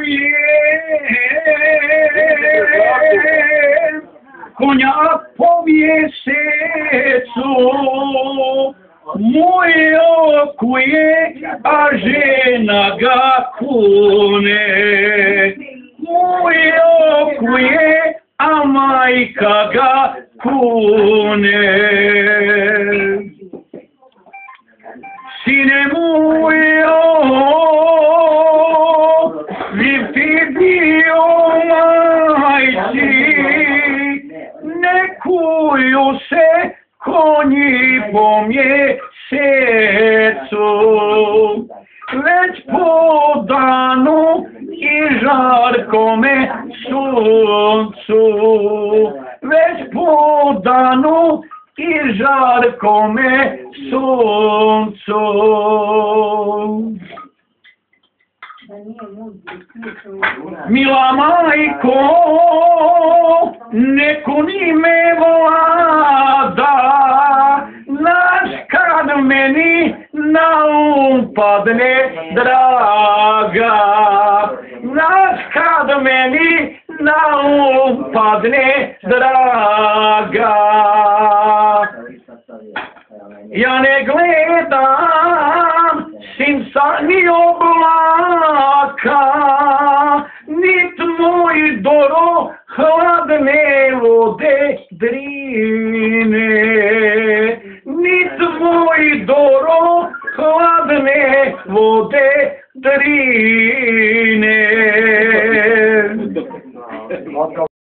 konja po mjesecu, moj okuje, a žena ga kune. Moj okuje, a majka ga kune. Sine mojo, vi ti bio majci, ne kuju se konji po mjesecu, već po danu i žarkome suncu, već po danu i žarkome suncu. Mila majko, neko ni me vlada, znaš kad meni na padne draga, znaš kad meni na padne draga. Ja ne gledam sinca ni oblaka, nit moj doro hladne vode drije.